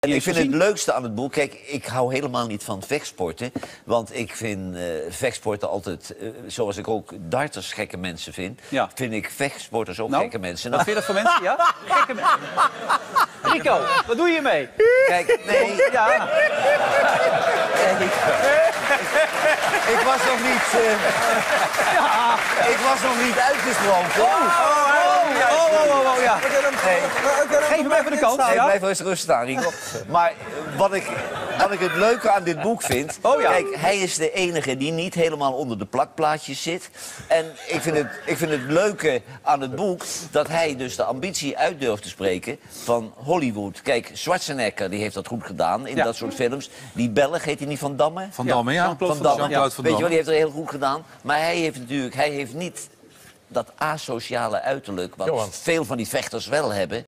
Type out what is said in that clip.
En ik vind het leukste aan het boek... Kijk, ik hou helemaal niet van vechtsporten. Want ik vind vechtsporten altijd... zoals ik ook darters gekke mensen vind... vind ik vechtsporters ook gekke mensen. Wat vind je dat voor mensen? Ja? Gekke mensen. Rico, wat doe je hiermee? Kijk, nee... Ja. Ik was nog niet... Ik was nog niet uitgesproken. Ja. Geef hem even de kans. Nee, blijf rustig staan, Rico. Maar wat ik het leuke aan dit boek vind... Kijk, hij is de enige die niet helemaal onder de plakplaatjes zit. En ik vind het leuke aan het boek... dat hij dus de ambitie uit durft te spreken van Hollywood. Kijk, Schwarzenegger die heeft dat goed gedaan in dat soort films. Die Belg, heet hij niet Van Damme? Van Damme, ja. Van Damme. Weet je wel, die heeft het heel goed gedaan. Maar hij heeft niet... dat asociale uiterlijk, wat veel van die vechters wel hebben.